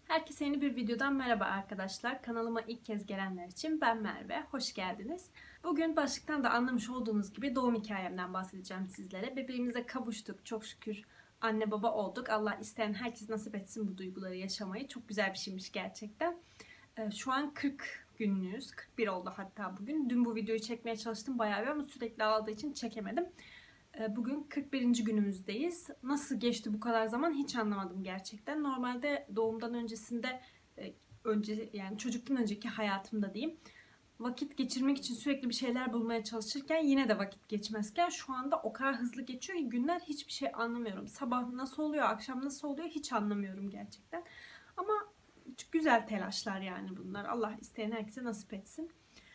Herkese yeni bir videodan merhaba arkadaşlar. Kanalıma ilk kez gelenler için ben Merve. Hoş geldiniz. Bugün başlıktan da anlamış olduğunuz gibi doğum hikayemden bahsedeceğim sizlere. Bebeğimize kavuştuk. Çok şükür anne baba olduk. Allah isteyen herkes nasip etsin bu duyguları yaşamayı. Çok güzel bir şeymiş gerçekten. Şu an 40 günlüğüz. 41 oldu hatta bugün. Dün bu videoyu çekmeye çalıştım bayağı bir ama sürekli ağladığı için çekemedim. Bugün 41. günümüzdeyiz. Nasıl geçti bu kadar zaman hiç anlamadım gerçekten. Normalde doğumdan öncesinde, yani çocuktan önceki hayatımda diyeyim, vakit geçirmek için sürekli bir şeyler bulmaya çalışırken yine de vakit geçmezken şu anda o kadar hızlı geçiyor ki günler hiçbir şey anlamıyorum. Sabah nasıl oluyor, akşam nasıl oluyor hiç anlamıyorum gerçekten. Ama güzel telaşlar yani bunlar. Allah isteyen herkese nasip etsin.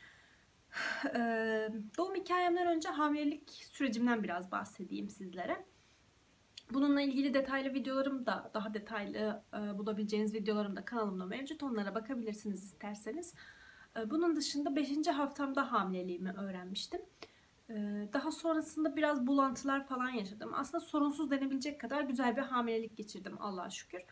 Doğum hikayemden önce hamilelik sürecimden biraz bahsedeyim sizlere. Bununla ilgili detaylı videolarım da, daha detaylı bulabileceğiniz videolarım da kanalımda mevcut. Onlara bakabilirsiniz isterseniz. Bunun dışında 5. haftamda hamileliğimi öğrenmiştim. Daha sonrasında biraz bulantılar falan yaşadım. Aslında sorunsuz denebilecek kadar güzel bir hamilelik geçirdim Allah'a şükür.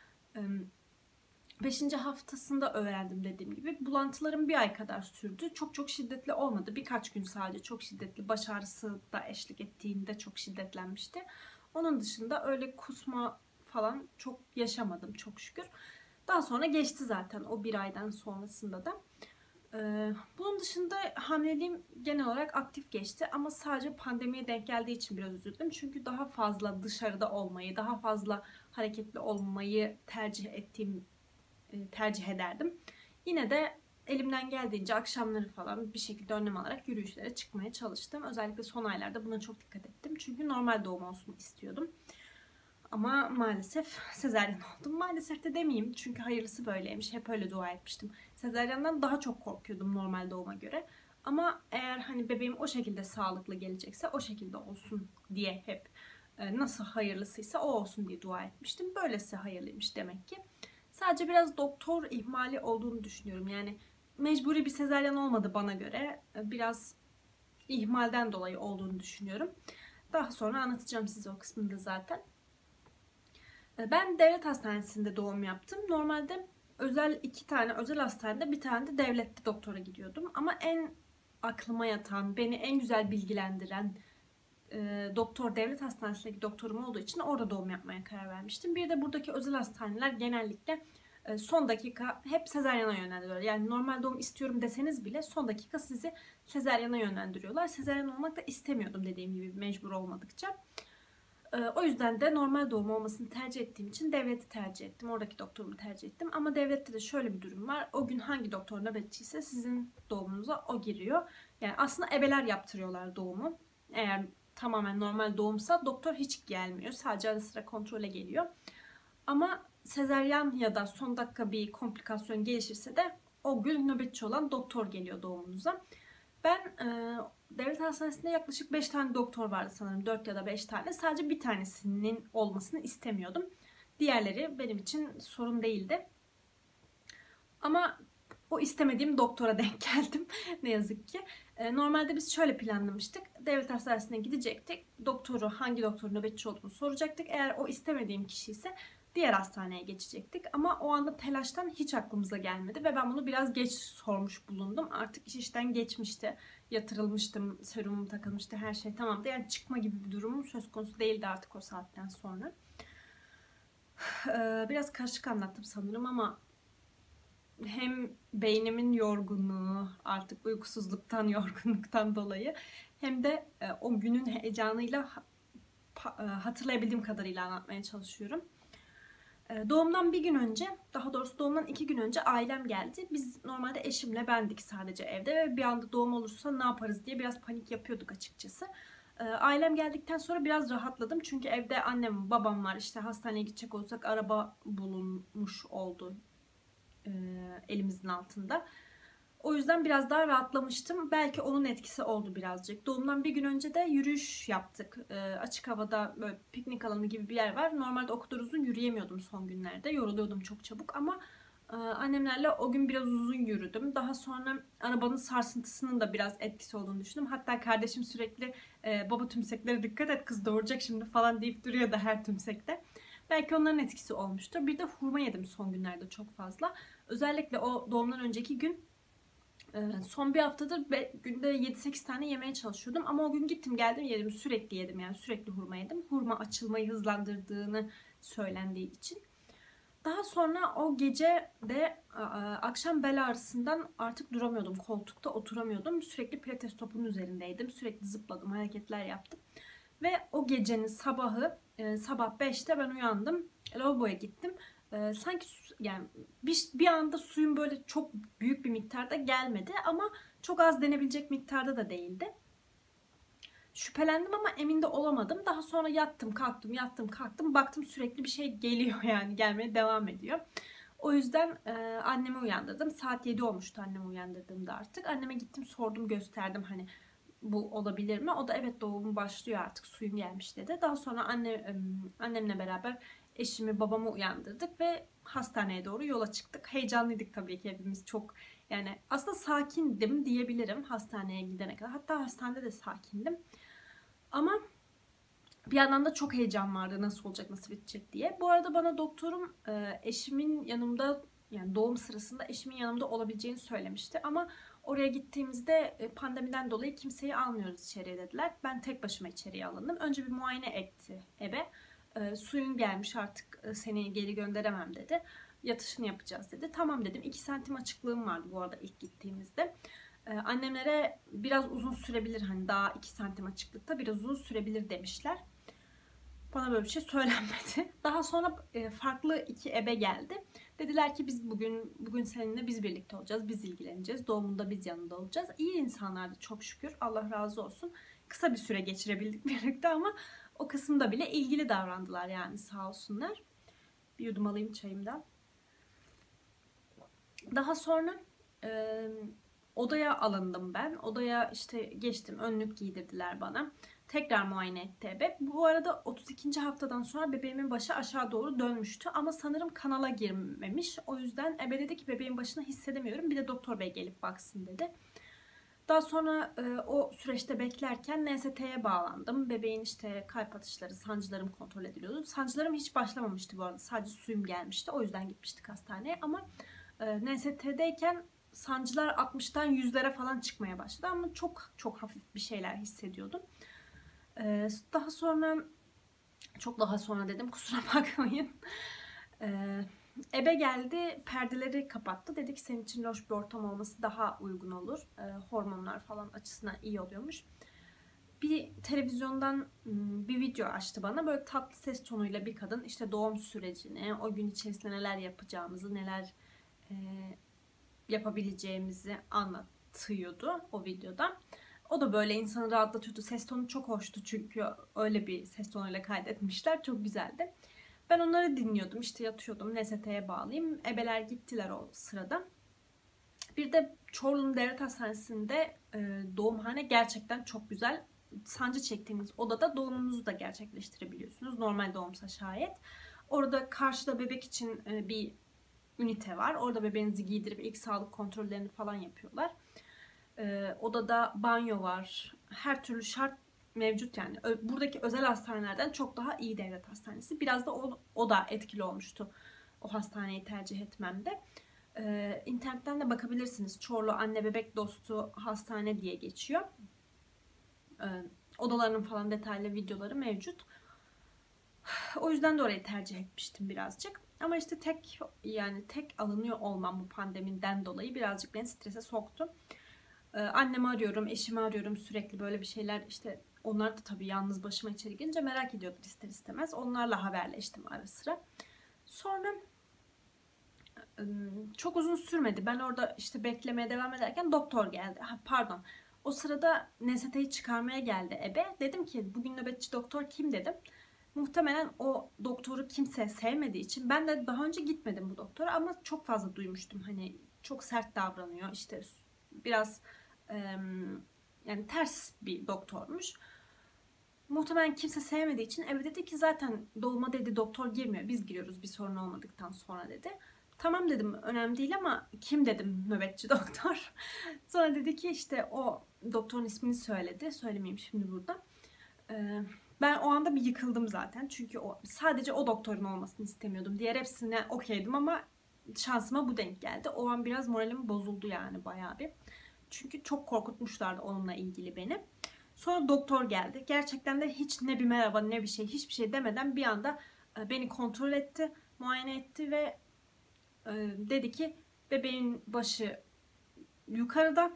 5. haftasında öğrendim dediğim gibi. Bulantılarım bir ay kadar sürdü. Çok şiddetli olmadı. Birkaç gün sadece çok şiddetli. Baş ağrısı da eşlik ettiğinde çok şiddetlenmişti. Onun dışında öyle kusma falan çok yaşamadım çok şükür. Daha sonra geçti zaten o bir aydan sonrasında da. Bunun dışında hamileliğim genel olarak aktif geçti ama sadece pandemiye denk geldiği için biraz üzüldüm. Çünkü daha fazla dışarıda olmayı, daha fazla hareketli olmayı tercih ederdim. Yine de elimden geldiğince akşamları falan bir şekilde önlem alarak yürüyüşlere çıkmaya çalıştım. Özellikle son aylarda buna çok dikkat ettim. Çünkü normal doğum olsun istiyordum. Ama maalesef sezaryen oldum. Maalesef de demeyeyim çünkü hayırlısı böyleymiş. Hep öyle dua etmiştim. Sezaryen'den daha çok korkuyordum normal doğuma göre. Ama eğer hani bebeğim o şekilde sağlıklı gelecekse o şekilde olsun diye hep nasıl hayırlısıysa o olsun diye dua etmiştim. Böylesi hayırlıymış demek ki. Sadece biraz doktor ihmali olduğunu düşünüyorum. Yani mecburi bir sezaryen olmadı bana göre. Biraz ihmalden dolayı olduğunu düşünüyorum. Daha sonra anlatacağım size o kısmını da zaten. Ben devlet hastanesinde doğum yaptım. Normalde iki tane özel hastanede, bir tane de devlette doktora gidiyordum. Ama en aklıma yatan, beni en güzel bilgilendiren doktor devlet hastanesindeki doktorum olduğu için orada doğum yapmaya karar vermiştim. Bir de buradaki özel hastaneler genellikle son dakika hep sezaryana yönlendiriyorlar. Yani normal doğum istiyorum deseniz bile son dakika sizi sezaryana yönlendiriyorlar. Sezaryen olmak da istemiyordum dediğim gibi mecbur olmadıkça. O yüzden de normal doğum olmasını tercih ettiğim için devleti tercih ettim. Oradaki doktorumu tercih ettim. Ama devlette de şöyle bir durum var. O gün hangi doktor nöbetçiyse sizin doğumunuza o giriyor. Yani aslında ebeler yaptırıyorlar doğumu. Eğer tamamen normal doğumsa doktor hiç gelmiyor. Sadece ara sıra kontrole geliyor. Ama sezaryen ya da son dakika bir komplikasyon gelişirse de o gün nöbetçi olan doktor geliyor doğumunuza. Ben devlet hastanesinde yaklaşık 5 tane doktor vardı sanırım. 4 ya da 5 tane. Sadece bir tanesinin olmasını istemiyordum. Diğerleri benim için sorun değildi. Ama o istemediğim doktora denk geldim ne yazık ki. Normalde biz şöyle planlamıştık. Devlet hastanesine gidecektik. Hangi doktorun nöbetçi olduğunu soracaktık. Eğer o istemediğim kişi ise diğer hastaneye geçecektik. Ama o anda telaştan hiç aklımıza gelmedi ve ben bunu biraz geç sormuş bulundum. Artık iş işten geçmişti. Yatırılmıştım, serumum takılmıştı, her şey tamamdı. Yani çıkma gibi bir durumum söz konusu değildi artık o saatten sonra. Biraz karışık anlattım sanırım ama hem beynimin yorgunluğu, artık uykusuzluktan, yorgunluktan dolayı hem de o günün heyecanıyla hatırlayabildiğim kadarıyla anlatmaya çalışıyorum. Doğumdan bir gün önce, daha doğrusu doğumdan 2 gün önce ailem geldi. Biz normalde eşimle bendik sadece evde ve bir anda doğum olursa ne yaparız diye biraz panik yapıyorduk açıkçası. Ailem geldikten sonra biraz rahatladım. Çünkü evde annem, babam var. İşte hastaneye gidecek olsak araba bulunmuş oldu elimizin altında. O yüzden biraz daha rahatlamıştım. Belki onun etkisi oldu birazcık. Doğumdan bir gün önce de yürüyüş yaptık. Açık havada böyle piknik alanı gibi bir yer var. Normalde o kadar uzun yürüyemiyordum son günlerde. Yoruluyordum çok çabuk ama annemlerle o gün biraz uzun yürüdüm. Daha sonra arabanın sarsıntısının da biraz etkisi olduğunu düşündüm. Hatta kardeşim sürekli baba tümseklere dikkat et kız doğuracak şimdi falan deyip duruyordu her tümsekte. Belki onların etkisi olmuştur. Bir de hurma yedim son günlerde çok fazla. Özellikle o doğumdan önceki gün son bir haftadır günde 7-8 tane yemeye çalışıyordum. Ama o gün gittim geldim yedim, sürekli yedim, yani sürekli hurma yedim. Hurma açılmayı hızlandırdığını söylendiği için. Daha sonra o gece de akşam bel ağrısından artık duramıyordum. Koltukta oturamıyordum. Sürekli pilates topunun üzerindeydim. Sürekli zıpladım, hareketler yaptım. Ve o gecenin sabahı, sabah 5'te ben uyandım. Lavaboya gittim. Sanki yani bir anda suyun böyle çok büyük bir miktarda gelmedi ama çok az denebilecek miktarda da değildi. Şüphelendim ama emin de olamadım. Daha sonra yattım kalktım yattım kalktım. Baktım sürekli bir şey geliyor, yani gelmeye devam ediyor. O yüzden annemi uyandırdım. Saat 7 olmuştu annemi uyandırdığımda artık. Anneme gittim sordum, gösterdim hani bu olabilir mi? O da evet doğum başlıyor artık, suyun gelmiş dedi. Daha sonra annemle beraber eşimi babamı uyandırdık ve hastaneye doğru yola çıktık. Heyecanlıydık tabii ki hepimiz çok, yani aslında sakindim diyebilirim hastaneye gidene kadar. Hatta hastanede de sakindim. Ama bir yandan da çok heyecan vardı, nasıl olacak, nasıl bitecek diye. Bu arada bana doktorum eşimin yanımda, yani doğum sırasında eşimin yanımda olabileceğini söylemişti. Ama oraya gittiğimizde pandemiden dolayı kimseyi almıyoruz içeriye dediler. Ben tek başıma içeriye alındım. Önce bir muayene etti ebe. Suyun gelmiş artık, seni geri gönderemem dedi. Yatışını yapacağız dedi. Tamam dedim. 2 santim açıklığım vardı bu arada ilk gittiğimizde. Annemlere biraz uzun sürebilir, hani daha 2 santim açıklıkta biraz uzun sürebilir demişler. Bana böyle bir şey söylenmedi. Daha sonra farklı 2 ebe geldi. Dediler ki biz bugün seninle biz birlikte olacağız. Biz ilgileneceğiz. Doğumunda biz yanında olacağız. İyi insanlardı çok şükür. Allah razı olsun. Kısa bir süre geçirebildik birlikte ama o kısımda bile ilgili davrandılar, yani sağ olsunlar. Bir yudum alayım çayımdan. Daha sonra odaya alındım ben. Odaya işte geçtim. Önlük giydirdiler bana. Tekrar muayene etti ebe. Bu arada 32. haftadan sonra bebeğimin başı aşağı doğru dönmüştü. Ama sanırım kanala girmemiş. O yüzden ebe dedi ki bebeğin başını hissedemiyorum. Bir de doktor bey gelip baksın dedi. Daha sonra o süreçte beklerken NST'ye bağlandım. Bebeğin işte kalp atışları, sancılarım kontrol ediliyordu. Sancılarım hiç başlamamıştı bu arada. Sadece suyum gelmişti. O yüzden gitmiştik hastaneye. Ama NST'deyken sancılar 60'tan 100'lere falan çıkmaya başladı. Ama çok çok hafif bir şeyler hissediyordum. Daha sonra, çok daha sonra dedim kusura bakmayın. Ebe geldi, perdeleri kapattı. Dedi ki senin için loş bir ortam olması daha uygun olur. Hormonlar falan açısından iyi oluyormuş. Bir televizyondan bir video açtı bana. Böyle tatlı ses tonuyla bir kadın işte doğum sürecini, o gün içerisinde neler yapacağımızı, neler yapabileceğimizi anlatıyordu o videoda. O da böyle insanı rahatlatıyordu. Ses tonu çok hoştu çünkü öyle bir ses tonuyla kaydetmişler. Çok güzeldi. Ben onları dinliyordum. İşte yatıyordum. NST'ye bağlayayım. Ebeler gittiler o sırada. Bir de Çorlu'nun Devlet Hastanesi'nde doğumhane gerçekten çok güzel. Sancı çektiğiniz odada doğumunuzu da gerçekleştirebiliyorsunuz. Normal doğumsa şayet. Orada karşıda bebek için bir ünite var. Orada bebeğinizi giydirip ilk sağlık kontrollerini falan yapıyorlar. Odada banyo var. Her türlü şart mevcut yani. Buradaki özel hastanelerden çok daha iyi devlet hastanesi. Biraz da o da etkili olmuştu o hastaneyi tercih etmemde. İnternetten de bakabilirsiniz. Çorlu Anne Bebek Dostu Hastane diye geçiyor. Odalarının falan detaylı videoları mevcut. O yüzden de orayı tercih etmiştim birazcık. Ama işte tek alınıyor olmam bu pandemiden dolayı birazcık beni strese soktu. Annemi arıyorum, eşimi arıyorum sürekli böyle bir şeyler, işte onlar da tabii yalnız başıma içeri gelince merak ediyordur ister istemez. Onlarla haberleştim ara sıra. Sonra çok uzun sürmedi. Ben orada işte beklemeye devam ederken doktor geldi. Pardon. O sırada NST'yi çıkarmaya geldi ebe. Dedim ki bugün nöbetçi doktor kim dedim. Muhtemelen o doktoru kimse sevmediği için, ben de daha önce gitmedim bu doktora ama çok fazla duymuştum. Hani çok sert davranıyor, işte biraz yani ters bir doktormuş. Muhtemelen kimse sevmediği için eve dedi ki zaten doğuma dedi doktor girmiyor. Biz giriyoruz bir sorun olmadıktan sonra dedi. Tamam dedim, önemli değil ama kim dedim nöbetçi doktor. Sonra dedi ki işte o doktorun ismini söyledi. Söylemeyeyim şimdi burada. ben o anda bir yıkıldım zaten. Çünkü sadece o doktorun olmasını istemiyordum. Diğer hepsine okeydim ama şansıma bu denk geldi. O an biraz moralim bozuldu yani bayağı bir. Çünkü çok korkutmuşlardı onunla ilgili beni. Sonra doktor geldi. Gerçekten de hiç ne bir merhaba ne bir şey, hiçbir şey demeden bir anda beni kontrol etti, muayene etti ve dedi ki bebeğin başı yukarıda,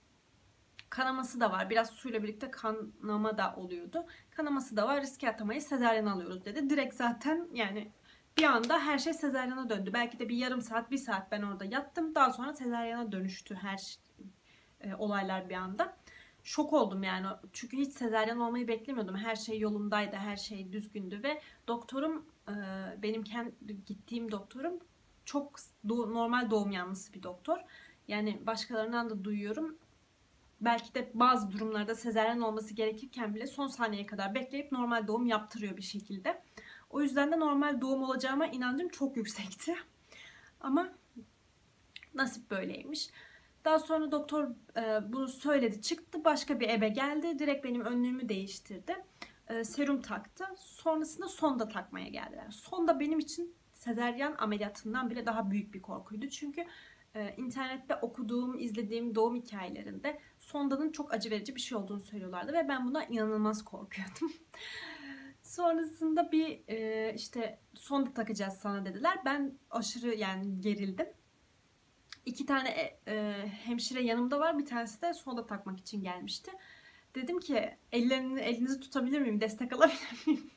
kanaması da var. Biraz suyla birlikte kanama da oluyordu. Kanaması da var. Riske atamayı sezaryen alıyoruz dedi. Direkt zaten yani bir anda her şey sezaryana döndü. Belki de bir yarım saat, bir saat ben orada yattım. Daha sonra sezaryana dönüştü her olaylar bir anda. Şok oldum yani. Çünkü hiç sezaryen olmayı beklemiyordum. Her şey yolundaydı. Her şey düzgündü ve doktorum, benim gittiğim doktorum çok normal doğum yanlısı bir doktor. Yani başkalarından da duyuyorum. Belki de bazı durumlarda sezaryen olması gerekirken bile son saniyeye kadar bekleyip normal doğum yaptırıyor bir şekilde. O yüzden de normal doğum olacağıma inancım çok yüksekti. Ama nasip böyleymiş. Daha sonra doktor bunu söyledi, çıktı. Başka bir ebe geldi. Direkt benim önlüğümü değiştirdi. Serum taktı. Sonrasında sonda takmaya geldiler. Sonda benim için sezaryen ameliyatından bile daha büyük bir korkuydu. Çünkü internette okuduğum, izlediğim doğum hikayelerinde sondanın çok acı verici bir şey olduğunu söylüyorlardı ve ben buna inanılmaz korkuyordum. Sonrasında bir işte sonda takacağız sana dediler. Ben aşırı yani gerildim. İki tane hemşire yanımda var. Bir tanesi de sonda takmak için gelmişti. Dedim ki elinizi tutabilir miyim? Destek alabilir miyim?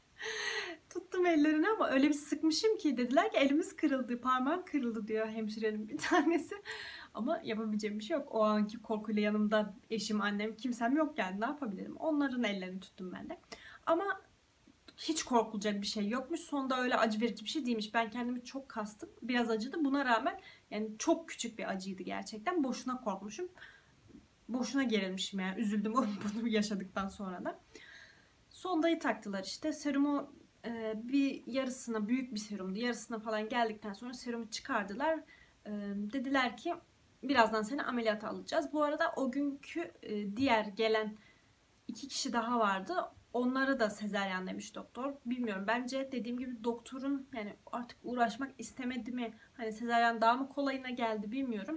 Tuttum ellerini ama öyle bir sıkmışım ki dediler ki elimiz kırıldı, parmağım kırıldı diyor hemşirenin bir tanesi. Ama yapabileceğim bir şey yok. O anki korkuyla yanımda eşim, annem, kimsem yok yani ne yapabilirim? Onların ellerini tuttum ben de. Ama hiç korkulacak bir şey yokmuş. Sonda öyle acı verici bir şey değilmiş. Ben kendimi çok kastım. Biraz acıdı. Buna rağmen yani çok küçük bir acıydı gerçekten. Boşuna korkmuşum. Boşuna gerilmişim yani. Üzüldüm bunu yaşadıktan sonra da. Sondayı taktılar işte. Serumu bir yarısına, büyük bir serumdu. Yarısına falan geldikten sonra serumu çıkardılar. Dediler ki birazdan seni ameliyata alacağız. Bu arada o günkü diğer gelen 2 kişi daha vardı. Onlara da sezaryen demiş doktor. Bilmiyorum. Bence dediğim gibi doktorun yani artık uğraşmak istemedi mi? Hani sezaryen daha mı kolayına geldi bilmiyorum.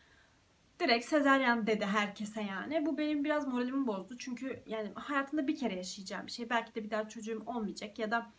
Direkt sezaryen dedi herkese yani. Bu benim biraz moralimi bozdu. Çünkü yani hayatımda bir kere yaşayacağım bir şey. Belki de bir daha çocuğum olmayacak ya da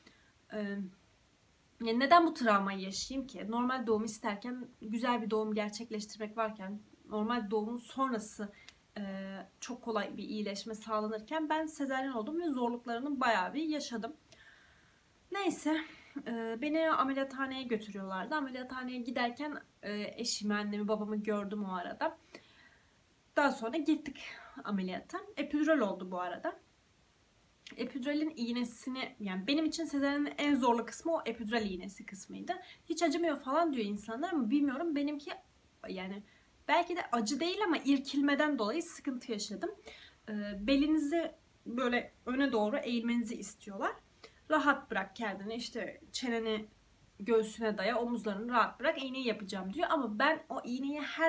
yani neden bu travmayı yaşayayım ki? Normal doğum isterken, güzel bir doğum gerçekleştirmek varken, normal doğumun sonrası çok kolay bir iyileşme sağlanırken ben sezaryen oldum ve zorluklarını bayağı bir yaşadım. Neyse, beni ameliyathaneye götürüyorlardı. Ameliyathaneye giderken eşimi, annemi, babamı gördüm o arada. Daha sonra gittik ameliyata. Epidural oldu bu arada. Epiduralin iğnesini, yani benim için sezaryenin en zorlu kısmı o epidural iğnesi kısmıydı. Hiç acımıyor falan diyor insanlar ama bilmiyorum, benimki yani belki de acı değil ama irkilmeden dolayı sıkıntı yaşadım. Belinizi böyle öne doğru eğilmenizi istiyorlar. Rahat bırak kendini, işte çeneni göğsüne daya, omuzlarını rahat bırak, iğneyi yapacağım diyor. Ama ben o iğneyi her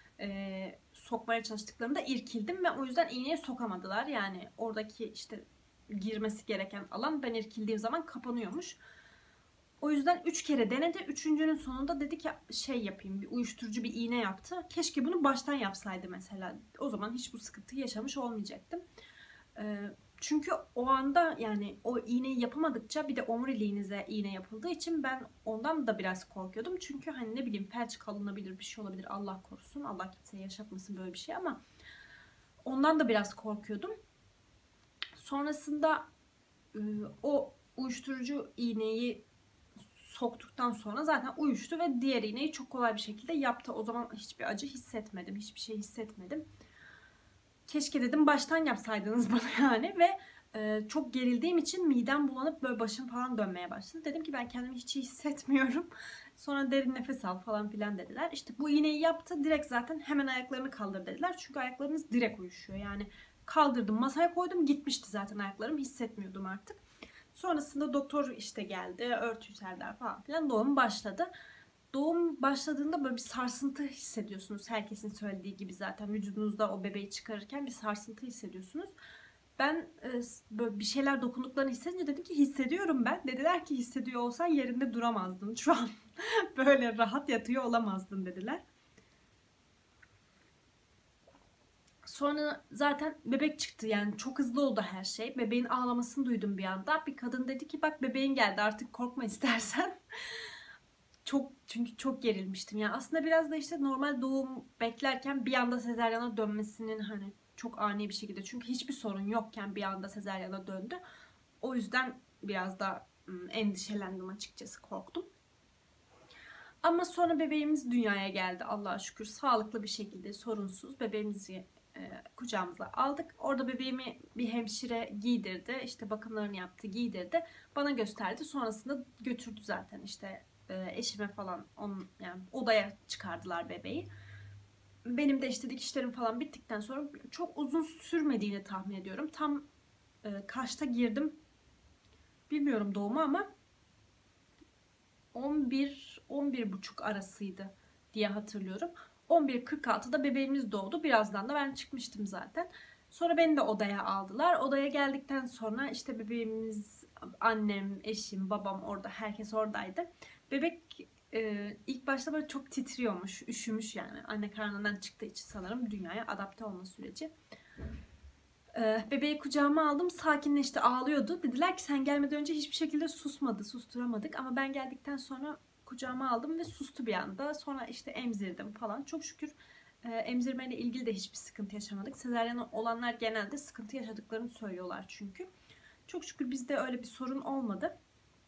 sokmaya çalıştıklarında irkildim ve o yüzden iğneyi sokamadılar. Yani oradaki işte girmesi gereken alan ben irkildiğim zaman kapanıyormuş. O yüzden 3 kere denedi. Üçüncünün sonunda dedi ki şey yapayım, bir uyuşturucu bir iğne yaptı. Keşke bunu baştan yapsaydı mesela. O zaman hiç bu sıkıntıyı yaşamış olmayacaktım. Çünkü o anda yani o iğneyi yapamadıkça bir de omuriliğinize iğne yapıldığı için ben ondan da biraz korkuyordum. Çünkü hani ne bileyim felç kalınabilir, bir şey olabilir, Allah korusun. Allah kimseye yaşatmasın böyle bir şey ama ondan da biraz korkuyordum. Sonrasında o uyuşturucu iğneyi soktuktan sonra zaten uyuştu ve diğer iğneyi çok kolay bir şekilde yaptı. O zaman hiçbir acı hissetmedim, hiçbir şey hissetmedim. Keşke dedim baştan yapsaydınız bana yani ve çok gerildiğim için midem bulanıp böyle başım falan dönmeye başladı. Dedim ki ben kendimi hiç iyi hissetmiyorum. Sonra derin nefes al falan filan dediler. İşte bu iğneyi yaptı. Direkt zaten hemen ayaklarını kaldır dediler. Çünkü ayaklarınız direkt uyuşuyor. Yani kaldırdım, masaya koydum, gitmişti zaten ayaklarım. Hissetmiyordum artık. Sonrasında doktor işte geldi. Örtüyü serdiler falan filan. Doğum başladı. Doğum başladığında böyle bir sarsıntı hissediyorsunuz. Herkesin söylediği gibi zaten vücudunuzda o bebeği çıkarırken bir sarsıntı hissediyorsunuz. Ben böyle bir şeyler dokunduklarını hissedince dedim ki hissediyorum ben. Dediler ki hissediyor olsan yerinde duramazdın. Şu an böyle rahat yatıyor olamazdın dediler. Sonra zaten bebek çıktı, yani çok hızlı oldu her şey. Bebeğin ağlamasını duydum bir anda. Bir kadın dedi ki bak bebeğin geldi, artık korkma istersen. Çünkü çok gerilmiştim. Yani aslında biraz da işte normal doğum beklerken bir anda sezaryana dönmesinin hani çok ani bir şekilde, çünkü hiçbir sorun yokken bir anda sezaryana döndü. O yüzden biraz da endişelendim açıkçası, korktum. Ama sonra bebeğimiz dünyaya geldi Allah'a şükür. Sağlıklı bir şekilde, sorunsuz bebeğimizi kucağımıza aldık. Orada bebeğimi bir hemşire giydirdi. İşte bakımlarını yaptı, giydirdi. Bana gösterdi. Sonrasında götürdü zaten işte eşime falan, onun, yani odaya çıkardılar bebeği. Benim de işte dikişlerim falan bittikten sonra çok uzun sürmediğini tahmin ediyorum. Tam kaçta girdim bilmiyorum doğuma ama 11-11.30 arasıydı diye hatırlıyorum. 11.46'da bebeğimiz doğdu. Birazdan da ben çıkmıştım zaten. Sonra beni de odaya aldılar. Odaya geldikten sonra işte bebeğimiz, annem, eşim, babam orada, herkes oradaydı. Bebek ilk başta böyle çok titriyormuş, üşümüş yani. Anne karnından çıktığı için sanırım dünyaya adapte olma süreci. Bebeği kucağıma aldım, sakinleşti, ağlıyordu. Dediler ki sen gelmeden önce hiçbir şekilde susmadı, susturamadık. Ama ben geldikten sonra kucağıma aldım ve sustu bir anda. Sonra işte emzirdim falan. Çok şükür emzirmeyle ilgili de hiçbir sıkıntı yaşamadık. Sezaryen olanlar genelde sıkıntı yaşadıklarını söylüyorlar çünkü. Çok şükür bizde öyle bir sorun olmadı.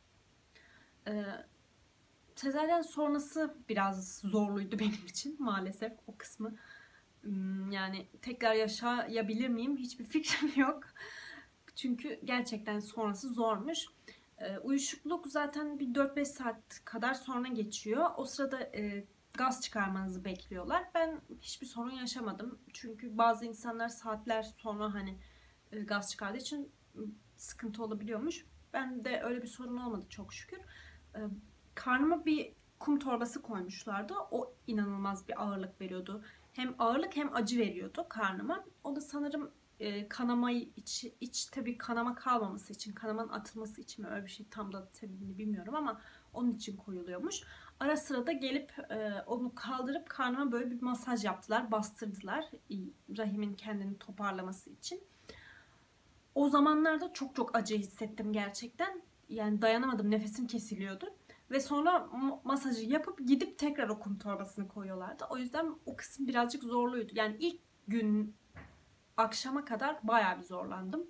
Sezaryen sonrası biraz zorluydu benim için maalesef, o kısmı. Yani tekrar yaşayabilir miyim? Hiçbir fikrim yok. Çünkü gerçekten sonrası zormuş. Uyuşukluk zaten bir 4-5 saat kadar sonra geçiyor. O sırada gaz çıkarmanızı bekliyorlar. Ben hiçbir sorun yaşamadım. Çünkü bazı insanlar saatler sonra hani gaz çıkardığı için sıkıntı olabiliyormuş. Ben de öyle bir sorun olmadı çok şükür. E, Karnıma bir kum torbası koymuşlardı. O inanılmaz bir ağırlık veriyordu. Hem ağırlık hem acı veriyordu karnıma. O da sanırım kanamayı tabii kanama kalmaması için, kanamanın atılması için mi, öyle bir şey, tam da sebebini bilmiyorum ama onun için koyuluyormuş. Ara sıra da gelip onu kaldırıp karnıma böyle bir masaj yaptılar, bastırdılar rahimin kendini toparlaması için. O zamanlarda çok çok acı hissettim gerçekten. Yani dayanamadım, nefesim kesiliyordu. Ve sonra masajı yapıp gidip tekrar o kum torbasını koyuyorlardı. O yüzden o kısım birazcık zorluydu. Yani ilk gün akşama kadar bayağı bir zorlandım.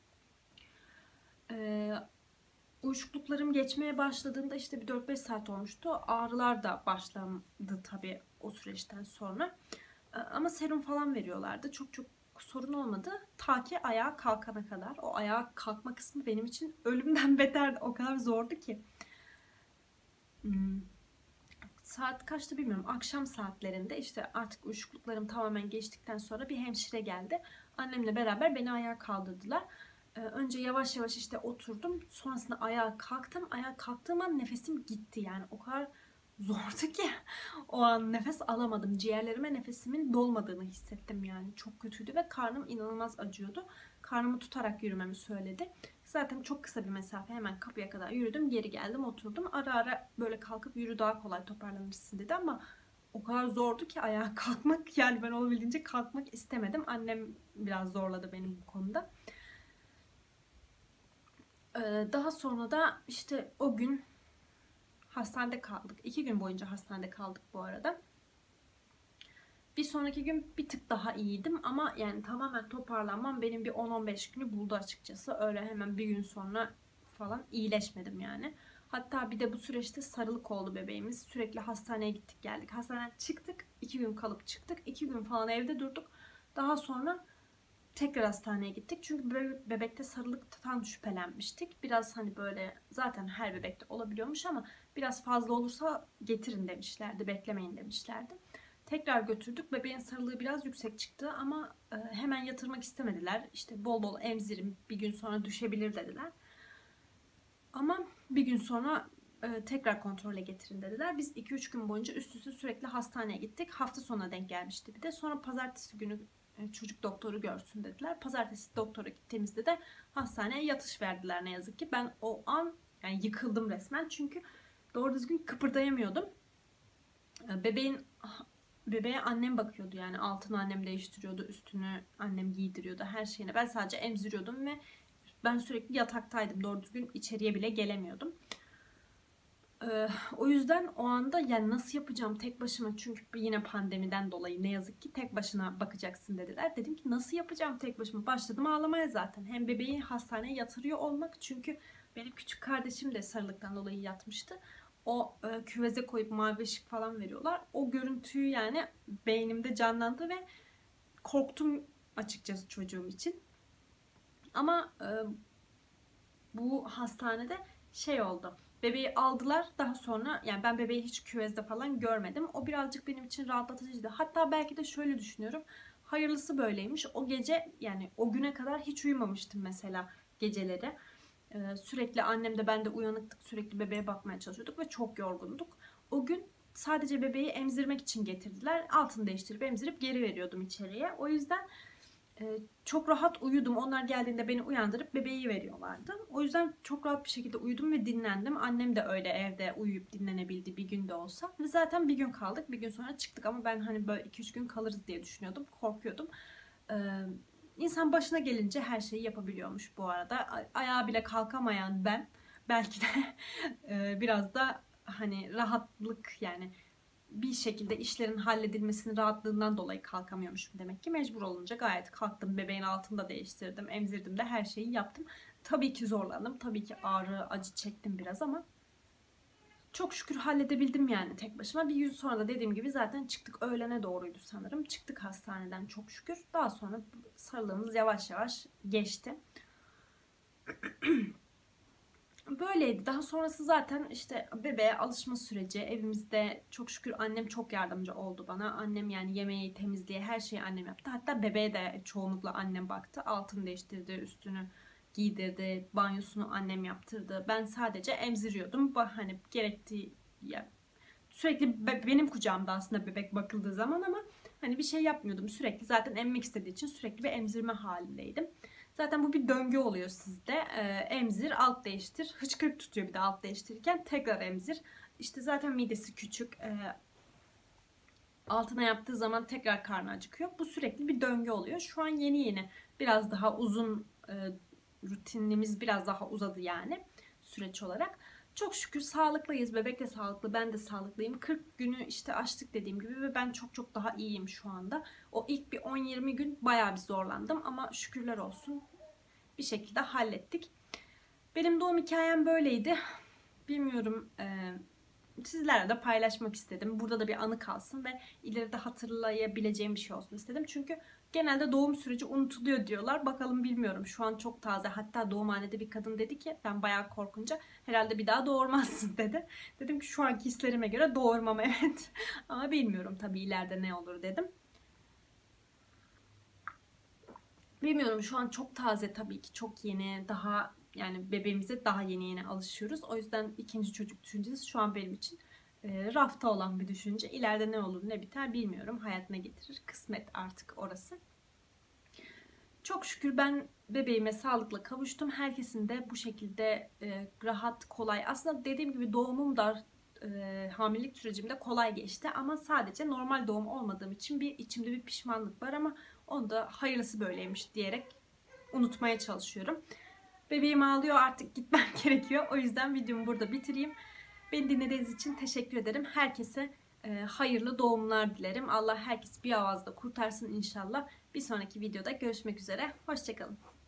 Uyuşukluklarım geçmeye başladığında işte bir 4-5 saat olmuştu. Ağrılar da başladı tabii o süreçten sonra. Ama serum falan veriyorlardı. Çok çok sorun olmadı. Ta ki ayağa kalkana kadar. O ayağa kalkma kısmı benim için ölümden beterdi. O kadar zordu ki. Saat kaçtı bilmiyorum. Akşam saatlerinde işte artık uyuşukluklarım tamamen geçtikten sonra bir hemşire geldi. Annemle beraber beni ayağa kaldırdılar. Önce yavaş yavaş işte oturdum. Sonrasında ayağa kalktım. Ayağa kalktığım an nefesim gitti. Yani o kadar zordu ki o an nefes alamadım. Ciğerlerime nefesimin dolmadığını hissettim yani. Çok kötüydü ve karnım inanılmaz acıyordu. Karnımı tutarak yürümemi söyledi. Zaten çok kısa bir mesafe, hemen kapıya kadar yürüdüm. Geri geldim, oturdum. Ara ara böyle kalkıp yürü, daha kolay toparlanırsın dedi ama o kadar zordu ki ayağa kalkmak, yani ben olabildiğince kalkmak istemedim. Annem biraz zorladı benim bu konuda. Daha sonra da işte o gün hastanede kaldık. 2 gün boyunca hastanede kaldık bu arada. Bir sonraki gün bir tık daha iyiydim ama yani tamamen toparlanmam benim bir 10-15 günü buldu açıkçası. Öyle hemen bir gün sonra falan iyileşmedim yani. Hatta bir de bu süreçte sarılık oldu bebeğimiz. Sürekli hastaneye gittik geldik. Hastaneden çıktık. 2 gün kalıp çıktık. 2 gün falan evde durduk. Daha sonra tekrar hastaneye gittik. Çünkü bebekte sarılıktan şüphelenmiştik. Biraz hani böyle, zaten her bebekte olabiliyormuş ama biraz fazla olursa getirin demişlerdi. Beklemeyin demişlerdi. Tekrar götürdük. Bebeğin sarılığı biraz yüksek çıktı ama hemen yatırmak istemediler. İşte bol bol emzirin, bir gün sonra düşebilir dediler. Ama bir gün sonra tekrar kontrole getirin dediler. Biz 2-3 gün boyunca üst üste sürekli hastaneye gittik. Hafta sonuna denk gelmişti bir de. Sonra pazartesi günü çocuk doktoru görsün dediler. Pazartesi doktora gittiğimizde de hastaneye yatış verdiler ne yazık ki. Ben o an yani yıkıldım resmen çünkü doğru düzgün kıpırdayamıyordum. Bebeğe annem bakıyordu, yani altını annem değiştiriyordu, üstünü annem giydiriyordu, her şeyine. Ben sadece emziriyordum ve ben sürekli yataktaydım. Doğru düzgün içeriye bile gelemiyordum. O yüzden o anda yani nasıl yapacağım tek başıma, çünkü yine pandemiden dolayı ne yazık ki tek başına bakacaksın dediler. Dedim ki nasıl yapacağım tek başıma? Başladım ağlamaya zaten. Hem bebeği hastaneye yatırıyor olmak, çünkü benim küçük kardeşim de sarılıktan dolayı yatmıştı. O küveze koyup mavi ışık falan veriyorlar. O görüntüyü yani beynimde canlandı ve korktum açıkçası çocuğum için. Ama bu hastanede şey oldu. Bebeği aldılar daha sonra, yani ben bebeği hiç küvezde falan görmedim. O birazcık benim için rahatlatıcıydı. Hatta belki de şöyle düşünüyorum. Hayırlısı böyleymiş. O gece, yani o güne kadar hiç uyumamıştım mesela geceleri. Sürekli annem de ben de uyanıktık. Sürekli bebeğe bakmaya çalışıyorduk ve çok yorgunduk. O gün sadece bebeği emzirmek için getirdiler. Altını değiştirip emzirip geri veriyordum içeriye. O yüzden çok rahat uyudum. Onlar geldiğinde beni uyandırıp bebeği veriyorlardı. O yüzden çok rahat bir şekilde uyudum ve dinlendim. Annem de öyle evde uyuyup dinlenebildi bir günde olsa. Ve zaten bir gün kaldık. Bir gün sonra çıktık ama ben hani böyle 2-3 gün kalırız diye düşünüyordum. Korkuyordum. İnsan başına gelince her şeyi yapabiliyormuş bu arada. Ayağa bile kalkamayan ben belki de biraz da hani rahatlık, yani bir şekilde işlerin halledilmesinin rahatlığından dolayı kalkamıyormuşum demek ki. Mecbur olunca gayet kalktım. Bebeğin altını da değiştirdim. Emzirdim de her şeyi yaptım. Tabii ki zorlandım. Tabii ki ağrı, acı çektim biraz ama çok şükür halledebildim yani tek başıma. Bir gün sonra da dediğim gibi zaten çıktık. Öğlene doğruydu sanırım. Çıktık hastaneden çok şükür. Daha sonra sarılığımız yavaş yavaş geçti. Böyleydi. Daha sonrası zaten işte bebeğe alışma süreci. Evimizde çok şükür annem çok yardımcı oldu bana. Annem yani yemeği, temizliği, her şeyi annem yaptı. Hatta bebeğe de çoğunlukla annem baktı. Altını değiştirdi, üstünü giydirdi, banyosunu annem yaptırdı. Ben sadece emziriyordum. Hani gerektiği ya, sürekli benim kucağımda aslında bebek bakıldığı zaman ama hani bir şey yapmıyordum. Sürekli zaten emmek istediği için sürekli bir emzirme halindeydim. Zaten bu bir döngü oluyor sizde. Emzir, alt değiştir. Hıçkırık tutuyor bir de alt değiştirirken. Tekrar emzir. İşte zaten midesi küçük. Altına yaptığı zaman tekrar karnı acıkıyor. Bu sürekli bir döngü oluyor. Şu an yeni biraz daha uzun, rutinimiz biraz daha uzadı yani süreç olarak. Çok şükür sağlıklıyız. Bebek de sağlıklı, ben de sağlıklıyım. 40 günü işte aştık dediğim gibi ve ben çok daha iyiyim şu anda. O ilk bir 10-20 gün bayağı bir zorlandım ama şükürler olsun bir şekilde hallettik. Benim doğum hikayem böyleydi. Bilmiyorum, sizlerle de paylaşmak istedim. Burada da bir anı kalsın ve ileride hatırlayabileceğim bir şey olsun istedim. Çünkü genelde doğum süreci unutuluyor diyorlar. Bakalım, bilmiyorum. Şu an çok taze. Hatta doğumhanede bir kadın dedi ki, ben bayağı korkunca, herhalde bir daha doğurmazsın dedi. Dedim ki şu anki hislerime göre doğurmam, evet. Ama bilmiyorum tabii ileride ne olur dedim. Bilmiyorum, şu an çok taze tabii ki, çok yeni, daha yani bebeğimize daha yeni alışıyoruz. O yüzden ikinci çocuk düşüncesi şu an benim için rafta olan bir düşünce. İleride ne olur ne biter bilmiyorum. Hayat ne getirir? Kısmet artık orası. Çok şükür ben bebeğime sağlıkla kavuştum. Herkesin de bu şekilde rahat, kolay. Aslında dediğim gibi doğumum da hamilelik sürecimde kolay geçti. Ama sadece normal doğum olmadığım için içimde bir pişmanlık var ama onu da hayırlısı böyleymiş diyerek unutmaya çalışıyorum. Bebeğim ağlıyor, artık gitmem gerekiyor. O yüzden videomu burada bitireyim. Beni dinlediğiniz için teşekkür ederim. Herkese hayırlı doğumlar dilerim. Allah herkesi bir avazda kurtarsın inşallah. Bir sonraki videoda görüşmek üzere. Hoşçakalın.